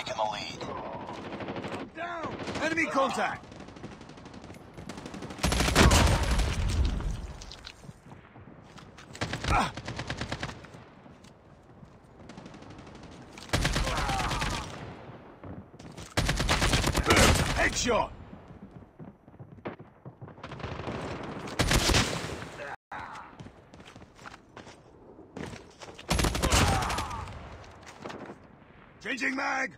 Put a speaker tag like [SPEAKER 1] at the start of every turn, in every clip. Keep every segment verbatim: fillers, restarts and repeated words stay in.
[SPEAKER 1] taken the lead.
[SPEAKER 2] I'm down! Enemy contact! Ah. Headshot! Changing mag!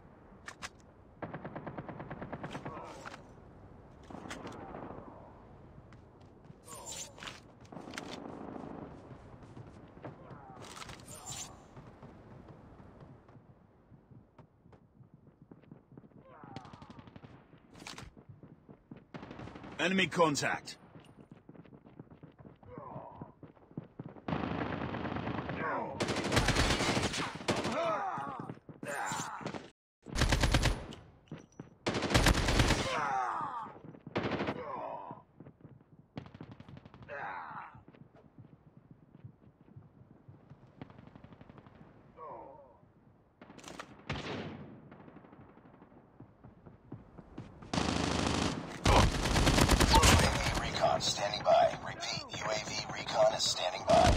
[SPEAKER 2] Enemy contact.
[SPEAKER 1] Standing by. Repeat, U A V recon is standing by.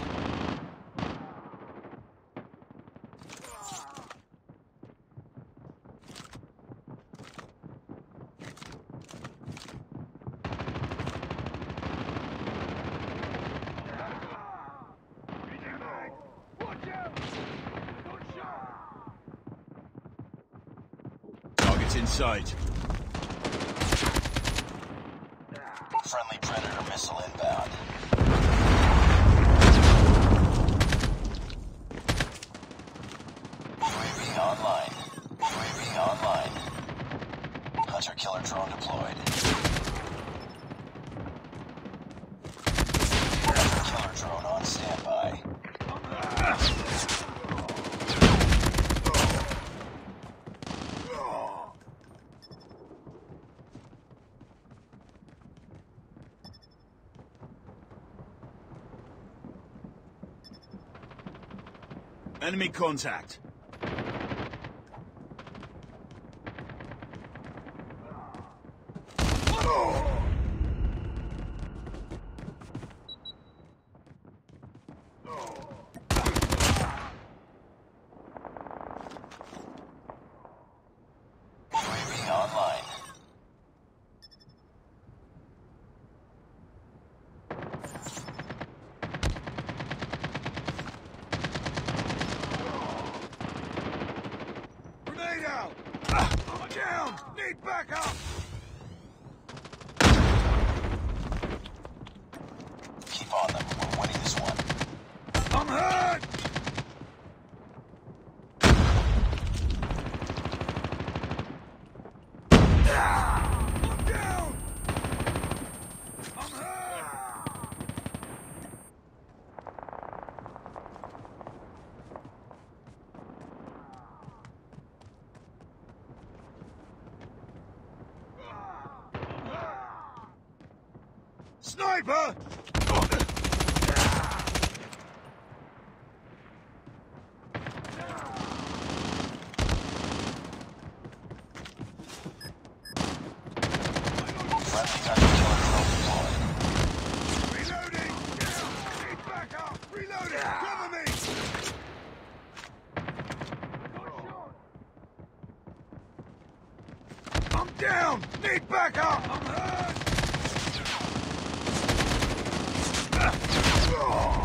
[SPEAKER 2] Target's in sight.
[SPEAKER 1] Friendly Predator missile inbound. U A V online. U A V online. Hunter killer drone deployed. Hunter killer drone on standby.
[SPEAKER 2] Enemy contact.
[SPEAKER 1] U A V online.
[SPEAKER 2] I'm down! Need backup!
[SPEAKER 1] Keep on them. We're winning this one.
[SPEAKER 2] I'm hurt! I'm down! I'm hurt! Sniper!
[SPEAKER 1] Friendly Hunter killer drone deployed.
[SPEAKER 2] Reloading! Need backup! Reloading! Cover me! I'm down! Need backup! I'm hurt!